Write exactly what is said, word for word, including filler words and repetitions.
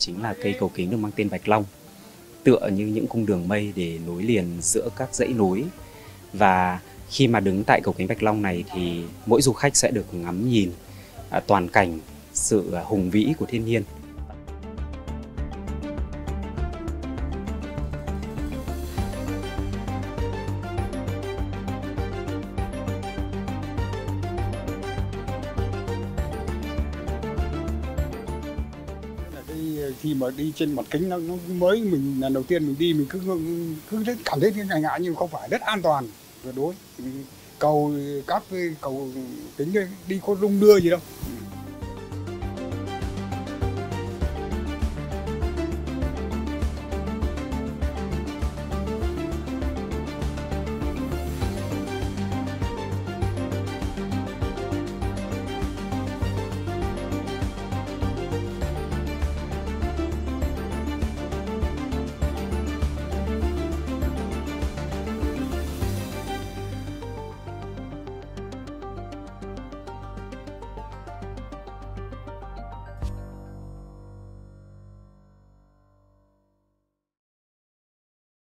chính là cây cầu kính được mang tên Bạch Long, tựa như những cung đường mây để nối liền giữa các dãy núi. Và khi mà đứng tại cầu kính Bạch Long này thì mỗi du khách sẽ được ngắm nhìn à, toàn cảnh sự hùng vĩ của thiên nhiên. Khi mà đi trên mặt kính nó, nó mới mình lần đầu tiên mình đi mình cứ cứ cảm thấy ngại ngại nhưng không phải, rất an toàn tuyệt đối. Cầu các cái cầu kính đi có rung đưa gì đâu.